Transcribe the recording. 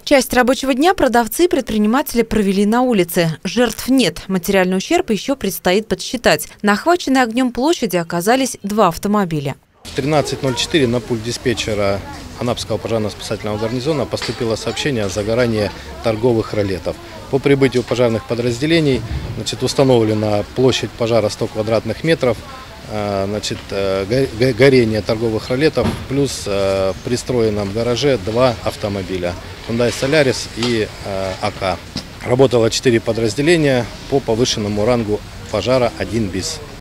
Часть рабочего дня продавцы и предприниматели провели на улице. Жертв нет, материальный ущерб еще предстоит подсчитать. На охваченной огнем площади оказались 2 автомобиля. В 13:04 на пульт диспетчера Анапского пожарно-спасательного гарнизона поступило сообщение о загорании торговых ролетов. По прибытию пожарных подразделений установлена площадь пожара 100 квадратных метров, горение торговых ролетов, плюс в пристроенном гараже 2 автомобиля Hyundai Solaris и АК. Работало 4 подразделения по повышенному рангу пожара 1 БИС.